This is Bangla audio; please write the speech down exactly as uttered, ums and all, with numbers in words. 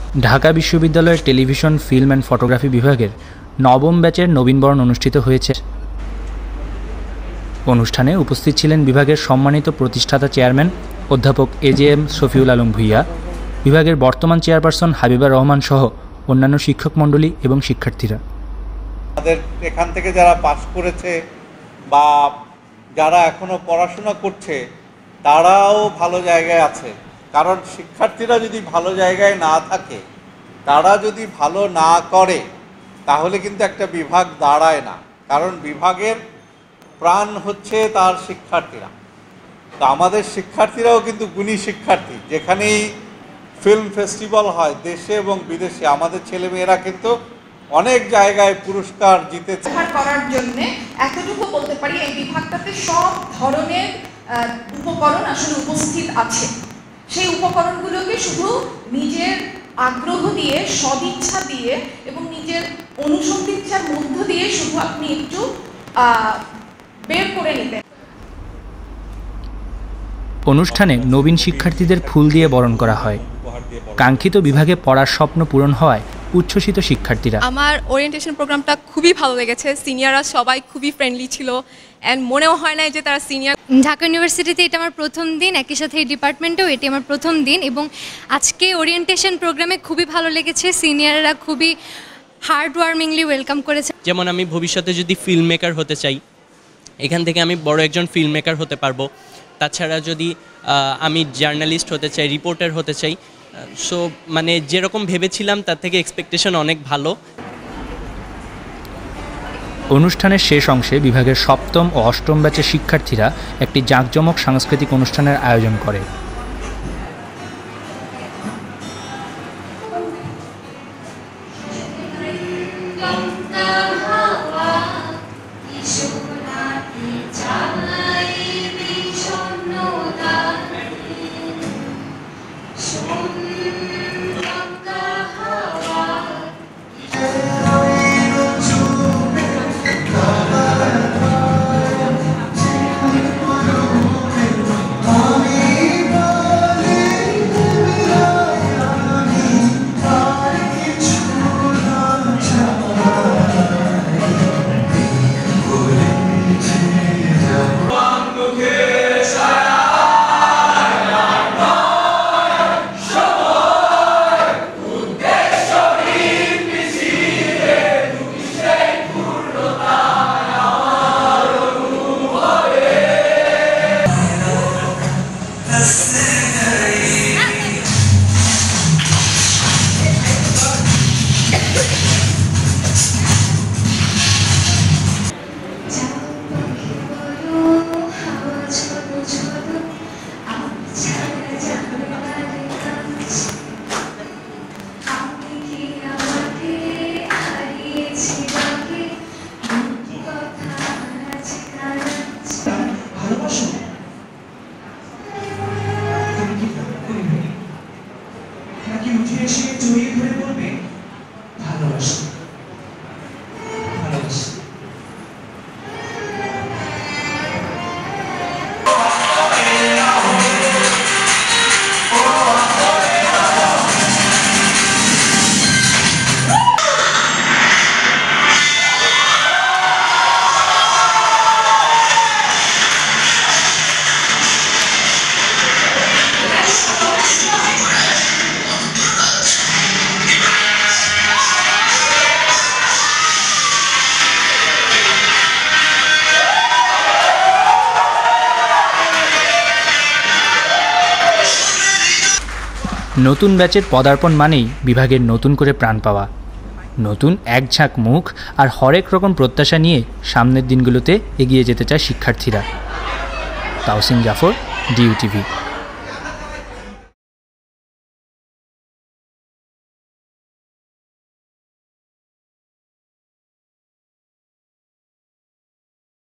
ঢাকা বিশ্ববিদ্যালয়ের টেলিভিশন, ফিল্ম অ্যান্ড ফটোগ্রাফি বিভাগের নবম ব্যাচের নবীনবরণ অনুষ্ঠিত হয়েছে। অনুষ্ঠানে উপস্থিত ছিলেন বিভাগের সম্মানিত প্রতিষ্ঠাতা চেয়ারম্যান অধ্যাপক A J M Shafiul Alam Bhuiyan, বিভাগের বর্তমান চেয়ারপারসন হাবিবা রহমান সহ অন্যান্য শিক্ষক মণ্ডলী এবং শিক্ষার্থীরা। আমাদের এখান থেকে যারা পাস করেছে বা যারা এখনো পড়াশোনা করছে তারাও ভালো জায়গায় আছে, কারণ শিক্ষার্থীরা যদি ভালো জায়গায় না থাকে, তারা যদি ভালো না করে, তাহলে কিন্তু একটা বিভাগ দাঁড়ায় না, কারণ বিভাগের প্রাণ হচ্ছে তার শিক্ষার্থীরা। তো আমাদের শিক্ষার্থীরাও কিন্তু গুণী শিক্ষার্থী। যেখানেই ফিল্ম ফেস্টিভ্যাল হয় দেশে এবং বিদেশে, আমাদের ছেলেমেয়েরা কিন্তু অনেক জায়গায় পুরস্কার জিতেছে। করার জন্য এতটুকু বলতে পারি, এই বিভাগটাতে সব ধরনের উপকরণ আসলে উপস্থিত আছে। সেই উপকরণগুলোকে শুধু নিজের আগ্রহ দিয়ে, সদিচ্ছা দিয়ে এবং নিজের অনুসন্ধিচ্ছার মধ্য দিয়ে শুধু আপনি একটু বের করে নিতেন। অনুষ্ঠানে নবীন শিক্ষার্থীদের ফুল দিয়ে বরণ করা হয়। কাঙ্ক্ষিত বিভাগে পড়ার স্বপ্ন পূরণ হওয়ায় উচ্ছ্বসিত শিক্ষার্থীরা। আমার ওরিয়েন্টেশন প্রোগ্রামটা খুবই ভালো লেগেছে। সিনিয়ররা সবাই খুবই ফ্রেন্ডলি ছিল, অ্যান্ড মনেও হয় না যে তারা সিনিয়র। ঢাকা ইউনিভার্সিটিতে এটা আমার প্রথম দিন, একই সাথে এই ডিপার্টমেন্টেও এটি আমার প্রথম দিন, এবং আজকে ওরিয়েন্টেশন প্রোগ্রামে খুবই ভালো লেগেছে। সিনিয়ররা খুবই হার্ড ওয়ার্মিংলি ওয়েলকাম করেছে। যেমন আমি ভবিষ্যতে যদি ফিল্ম মেকার হতে চাই, এখান থেকে আমি বড় একজন ফিল্ম মেকার হতে পারবো। তাছাড়া যদি আমি জার্নালিস্ট হতে চাই, রিপোর্টার হতে চাই, সো মানে যেরকম ভেবেছিলাম তার থেকে এক্সপেকটেশন অনেক ভালো। অনুষ্ঠানের শেষ অংশে বিভাগের সপ্তম ও অষ্টম ব্যাচের শিক্ষার্থীরা একটি জাঁকজমক সাংস্কৃতিক অনুষ্ঠানের আয়োজন করে। নতুন ব্যাচের পদার্পণ মানেই বিভাগের নতুন করে প্রাণ পাওয়া, নতুন এক ঝাঁক মুখ আর হরেক রকম প্রত্যাশা নিয়ে সামনের দিনগুলোতে এগিয়ে যেতে চায় শিক্ষার্থীরা। তাওসিন জাফর, ডিউটিভি।